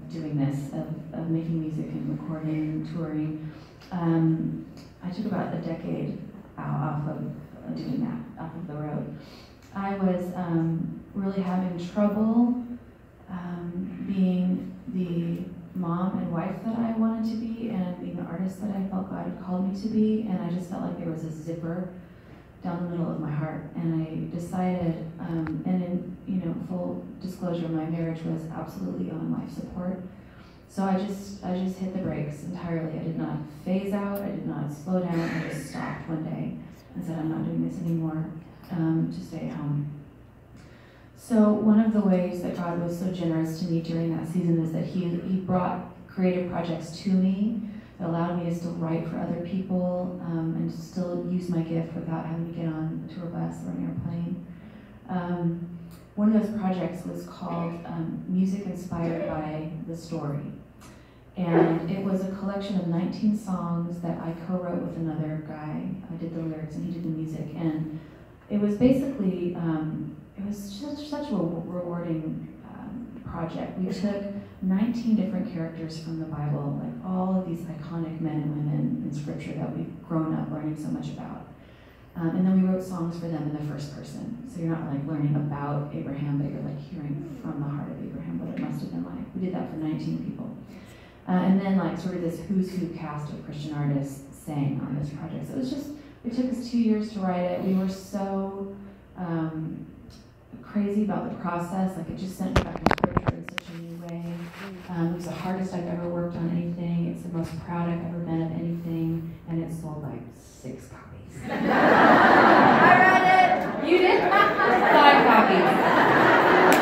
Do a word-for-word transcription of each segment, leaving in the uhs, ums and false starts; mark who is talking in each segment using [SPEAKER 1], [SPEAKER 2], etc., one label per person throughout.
[SPEAKER 1] doing this, of, of making music and recording and touring, um, I took about a decade out off of uh, doing that, off of the road. I was um, really having trouble um, being the mom and wife that I wanted to be, and being the artist that I felt God had called me to be, and I just felt like there was a zipper down the middle of my heart, and I decided, um, and in you know full disclosure, my marriage was absolutely on life support, so I just I just hit the brakes entirely. I did not phase out, I did not slow down, I just stopped one day and said, I'm not doing this anymore, um, to stay at home. So one of the ways that God was so generous to me during that season is that he, he brought creative projects to me that allowed me to still write for other people, um, and to still use my gift without having to get on a tour bus or an airplane. Um, one of those projects was called um, Music Inspired by the Story. And it was a collection of nineteen songs that I co-wrote with another guy. I did the lyrics and he did the music. And it was basically, um, it was such, such a rewarding um, project. We took nineteen different characters from the Bible, like all of these iconic men and women in scripture that we've grown up learning so much about. Um, and then we wrote songs for them in the first person. So you're not like learning about Abraham, but you're like hearing from the heart of Abraham what it must have been like. We did that for nineteen people. Uh, and then like sort of this who's who cast of Christian artists sang on this project. So it was just, it took us two years to write it. We were so um, crazy about the process. Like it just sent me back to scripture in such a new way. Um, it was the hardest I've ever worked on anything. It's the most proud I've ever been of anything. And it sold like six copies. I read it! You did? Five copies.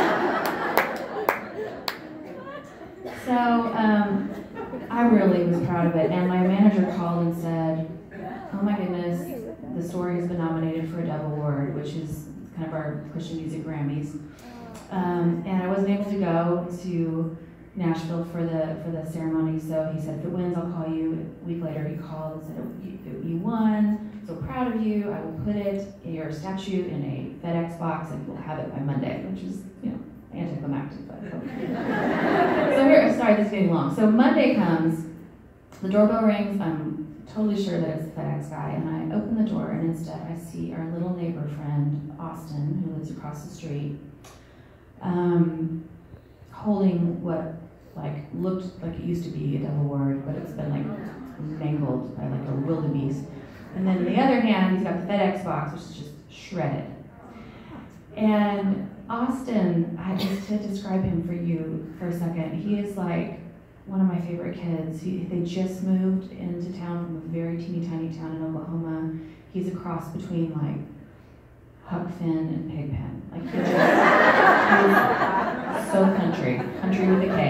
[SPEAKER 1] So um, I really was proud of it. And my manager called and said, oh my goodness, the story has been nominated for a Dove Award, which is kind of our Christian Music Grammys. Um, and I wasn't able to go to Nashville for the for the ceremony, so he said, if it wins, I'll call you. A week later, he called and said, you, you won, so proud of you. I will put it in your statue in a FedEx box, and we'll have it by Monday, which is, you know, anticlimactic. But so here, sorry, this is getting long. So Monday comes, the doorbell rings. I'm totally sure that it's the FedEx guy, and I open the door, and instead I see our little neighbor friend, Austin, who lives across the street, um, holding what like looked like it used to be a Dove Award, but it's been like mangled by like a wildebeest. And then in the other hand, he's got the FedEx box, which is just shredded. And Austin, I just to describe him for you for a second, he is like one of my favorite kids. He, they just moved into town from a very teeny tiny town in Oklahoma. He's a cross between like Huck Finn and Pigpen. Like he's just, he's so country, country with a K.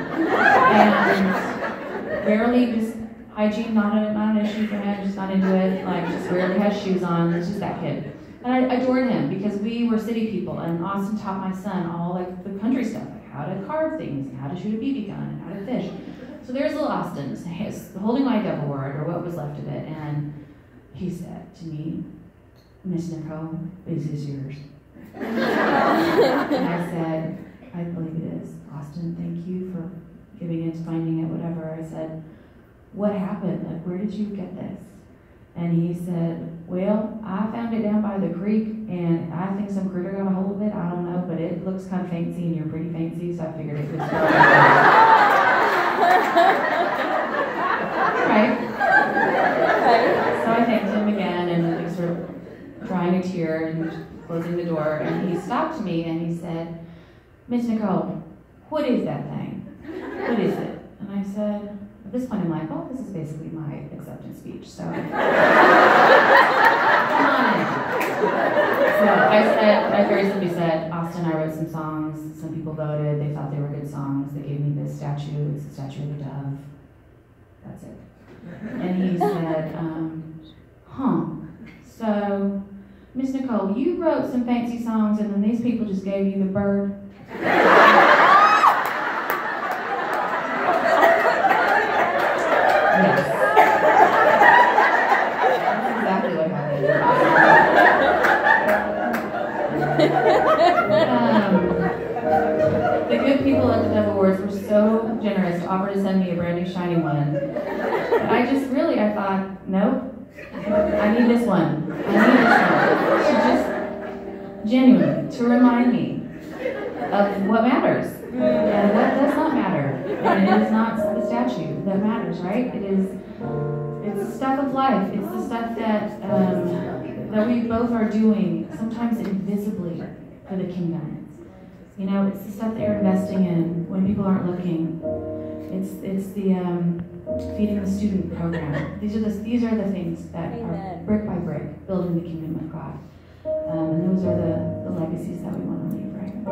[SPEAKER 1] And rarely just hygiene, not, a, not an issue for him, just not into it. Like just rarely has shoes on, it's just that kid. And I adored him because we were city people, and Austin taught my son all like the country stuff, like how to carve things, and how to shoot a B B gun, and how to fish. So there's little Austin holding my Dove Award, or what was left of it, and he said to me, Miss Nicole, is this yours? And I said, I believe it is. Austin, thank you for giving it, finding it, whatever. I said, what happened? Like, where did you get this? And he said, well, I found it down by the creek, and I think some critter got a hold of it. I don't know, but it looks kind of fancy, and you're pretty fancy, so I figured it was All right. So I thanked him again, and like, sort of drying a tear and closing the door, and he stopped me, and he said, Miss Nicole, what is that thing? What is it? And I said, at this point in life, oh, this is basically my acceptance speech, so come on in. So I said, I very simply said, Austin, I wrote some songs, some people voted, they thought they were good songs, they gave me this statue, it's a statue of a dove, that's it. And he said, um, huh, so, Miss Nicole, you wrote some fancy songs and then these people just gave you the bird? Yes. That's exactly what happened. um, the good people at the Dove Awards were so so generous to offer to send me a brand new shiny one. But I just really, I thought, nope, I need this one. I need this one. To just, genuinely, to remind me of what matters and what does not matter. And it is not the statue that matters, right? It is, it's the stuff of life. It's the stuff that, um, that we both are doing, sometimes invisibly, for the kingdom. You know, it's the stuff that you're investing in when people aren't looking. It's it's the um, feeding the student program. These are the these are the things that Amen. Are brick by brick building the kingdom of God, um, and those are the, the legacies that we want to leave.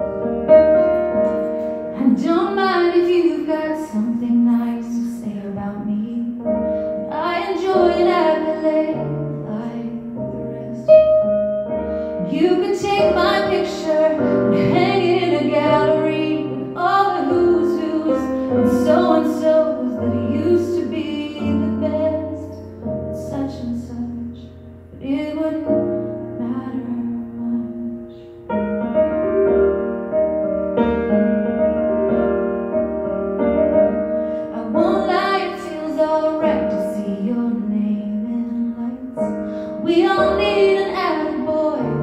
[SPEAKER 1] Right? And don't mind if you've got something nice to say about me. I enjoy an accolade like the rest. You could take my picture and hang it in a gallery with all the who's who's and so and so's that used to be the best at such and such, but it wouldn't matter much. I won't lie, it feels alright to see your name in lights. We all need an attaboy.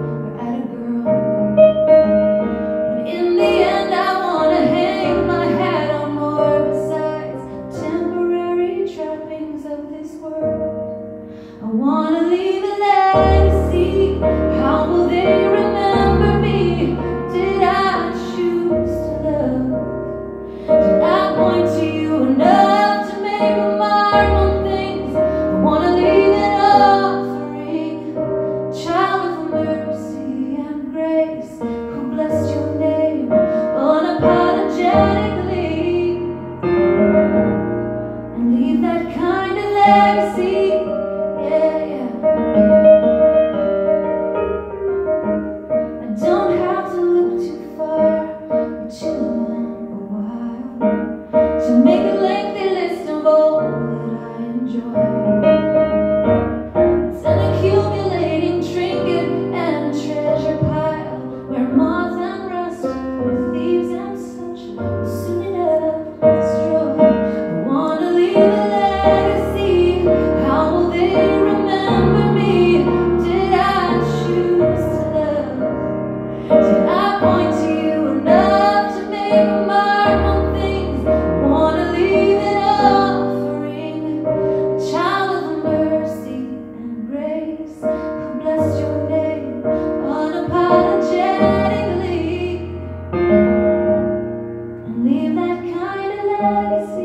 [SPEAKER 1] Leave that kind of legacy.